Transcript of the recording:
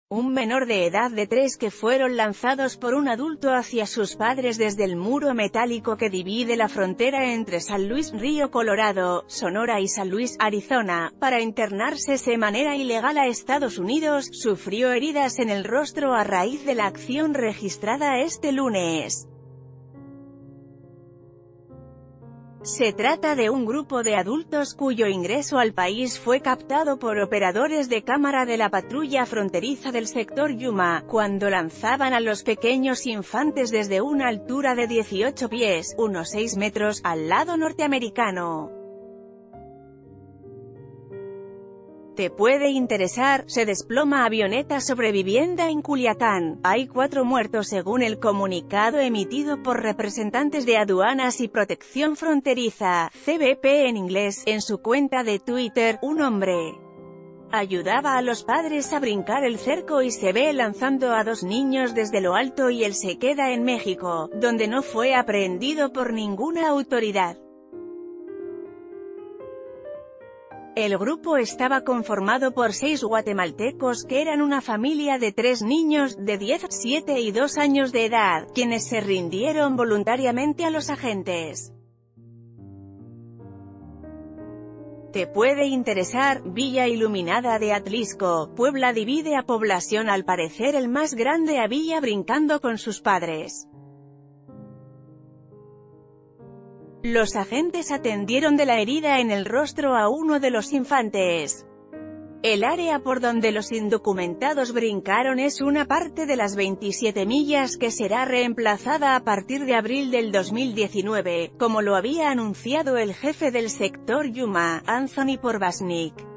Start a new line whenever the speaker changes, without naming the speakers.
un menor de edad de 3 que fueron lanzados por un adulto hacia sus padres desde el muro metálico que divide la frontera entre San Luis Río Colorado, Sonora y San Luis, Arizona, para internarse de manera ilegal a Estados Unidos, sufrió heridas en el rostro a raíz de la acción registrada este lunes. Se trata de un grupo de adultos cuyo ingreso al país fue captado por operadores de cámara de la patrulla fronteriza del sector Yuma, cuando lanzaban a los pequeños infantes desde una altura de 18 pies, unos 6 metros, al lado norteamericano. Te puede interesar, se desploma avioneta sobre vivienda en Culiacán. Hay 4 muertos según el comunicado emitido por representantes de Aduanas y Protección Fronteriza, CBP en inglés. En su cuenta de Twitter, un hombre ayudaba a los padres a brincar el cerco y se ve lanzando a 2 niños desde lo alto y él se queda en México, donde no fue aprehendido por ninguna autoridad. El grupo estaba conformado por 6 guatemaltecos que eran una familia de 3 niños, de 10, 7 y 2 años de edad, quienes se rindieron voluntariamente a los agentes. Te puede interesar, Villa Iluminada de Atlisco, Puebla divide a población al parecer el más grande a Villa brincando con sus padres. Los agentes atendieron de la herida en el rostro a uno de los infantes. El área por donde los indocumentados brincaron es una parte de las 27 millas que será reemplazada a partir de abril del 2019, como lo había anunciado el jefe del sector Yuma, Anthony Porbasnik.